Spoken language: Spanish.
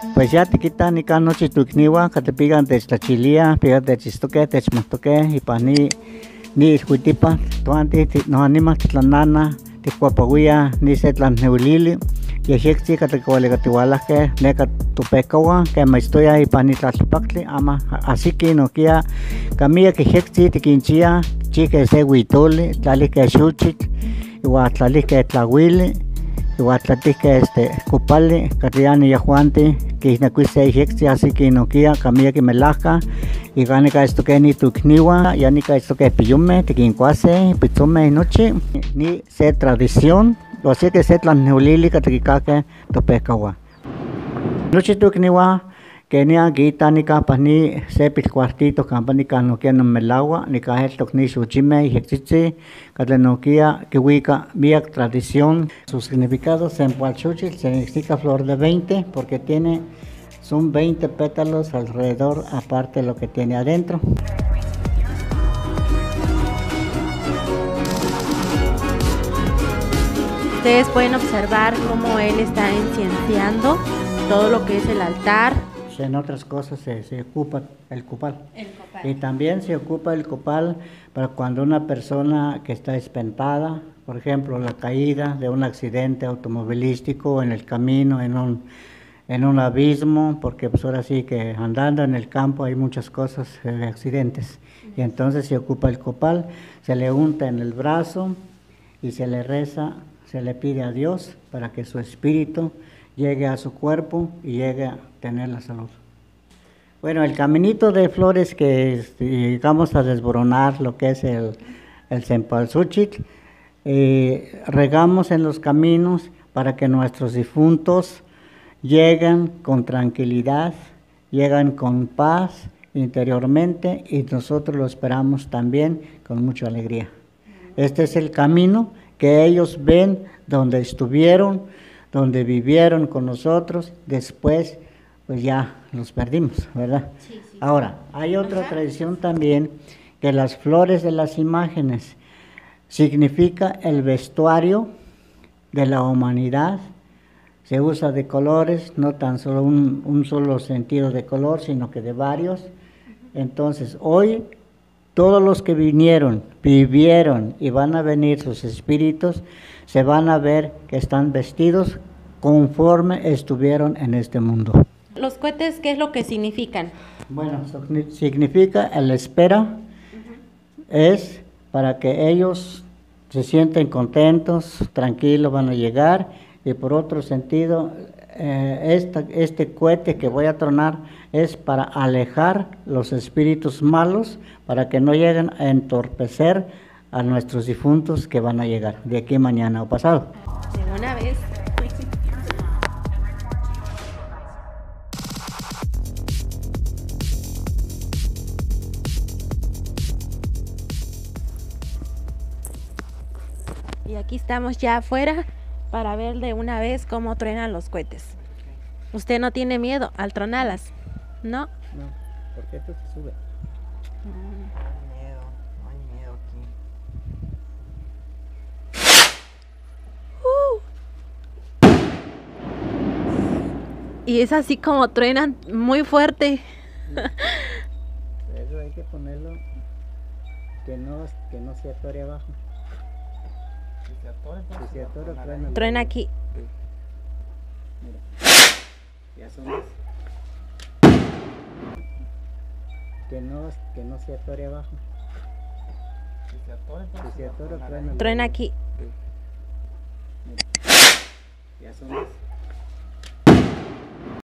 Pues ya te quitan ni noche tu kniwa, que te pigan de esta chilia, pigan de chistoque, de chmastoque, y pa ni huitipa, tuanti, no anima, tlanana, ticuapaguia, ni se tlanneulili, y ejexi, que te coalegatihualaje, neca tu pecawa, que me estoy ahí pa ni tlatlapacli, ama, así que no quia, camilla que ejexi, tiquinchia, chique se huitoli, tlalique xuchit, igual tlalique tlahuili, igual tlatique cupali, catriani yahuanti, que isnacuise ejexi, así que no quia, camilla que melaja, y ganica esto que ni tu kniwa, ya ni que esto que piyume, tiquincuase, pizume noche, ni se tradición, o así que se tlanneulili, catricaque, topecawa. Noche tu kniwa, que ni guita ni capa ni sepil cuartito campa ni canoquia no melagua ni cajeto ni suchime y existe catenoquia que huica vía tradición. Su significado sempualchuchil significa flor de 20 porque son 20 pétalos alrededor aparte de lo que tiene adentro. Ustedes pueden observar cómo él está encienciando todo lo que es el altar. En otras cosas se ocupa el copal. Y también se ocupa el copal para cuando una persona que está espantada, por ejemplo, la caída de un accidente automovilístico en el camino, en un abismo, porque pues ahora sí que andando en el campo hay muchas cosas de accidentes. Y entonces se ocupa el copal, se le unta en el brazo y se le reza, se le pide a Dios para que su espíritu llegue a su cuerpo y llegue a tener la salud. Bueno, el caminito de flores que llegamos a desboronar lo que es el cempasúchil, regamos en los caminos para que nuestros difuntos lleguen con tranquilidad, lleguen con paz interiormente y nosotros lo esperamos también con mucha alegría. Este es el camino que ellos ven donde estuvieron, donde vivieron con nosotros, después pues ya los perdimos, ¿verdad? Sí. Ahora, hay otra tradición también, que las flores de las imágenes significa el vestuario de la humanidad, se usa de colores, no tan solo un solo sentido de color, sino que de varios. Entonces, hoy todos los que vinieron, vivieron y van a venir sus espíritus, se van a ver que están vestidos conforme estuvieron en este mundo. ¿Los cohetes qué es lo que significan? Bueno, significa el espera, es para que ellos se sienten contentos, tranquilos, van a llegar, y por otro sentido, este cohete que voy a tronar es para alejar los espíritus malos, para que no lleguen a entorpecer a nuestros difuntos que van a llegar de aquí mañana o pasado. De una vez. Y aquí estamos ya afuera para ver de una vez cómo truenan los cohetes. ¿Usted no tiene miedo al tronarlas? ¿No? No, porque esto se sube. No hay miedo aquí. Y es así como truenan muy fuerte. Eso hay que ponerlo que no se atore abajo. Si se atora, truena aquí. Sí. Mira. Ya son más. Que no se atore abajo. Si se atora, truena Truena aquí. Sí. Mira. Ya son más.